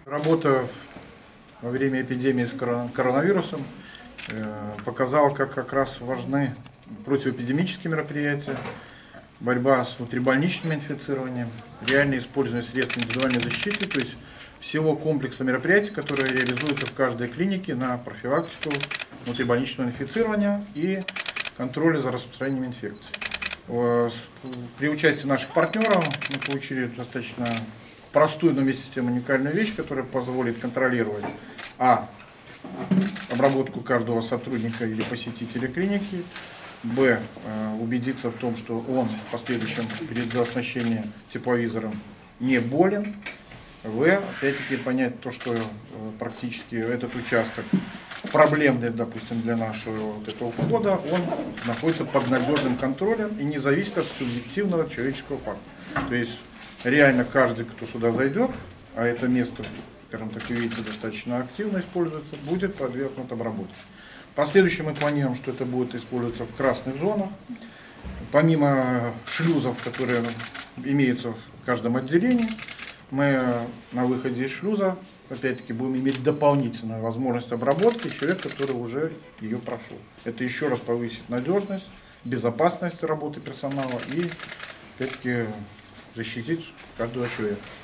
Работа во время эпидемии с коронавирусом показала, как раз важны противоэпидемические мероприятия, борьба с внутрибольничным инфицированием, реальное использование средств индивидуальной защиты, то есть всего комплекса мероприятий, которые реализуются в каждой клинике на профилактику внутрибольничного инфицирования и контроля за распространением инфекции. При участии наших партнеров мы получили достаточно простую, но вместе с тем уникальную вещь, которая позволит контролировать обработку каждого сотрудника или посетителя клиники, убедиться в том, что он в последующем перед оснащением тепловизором не болен, опять-таки понять то, что практически этот участок проблемный, допустим, для нашего этого входа, он находится под надежным контролем и не зависит от субъективного человеческого фактора. То есть реально каждый, кто сюда зайдет, а это место, скажем так, вы видите, достаточно активно используется, будет подвергнут обработке. В последующем мы планируем, что это будет использоваться в красных зонах. Помимо шлюзов, которые имеются в каждом отделении, мы на выходе из шлюза, опять-таки, будем иметь дополнительную возможность обработки человека, который уже ее прошел. Это еще раз повысит надежность, безопасность работы персонала и, опять-таки, защитить каждого человека.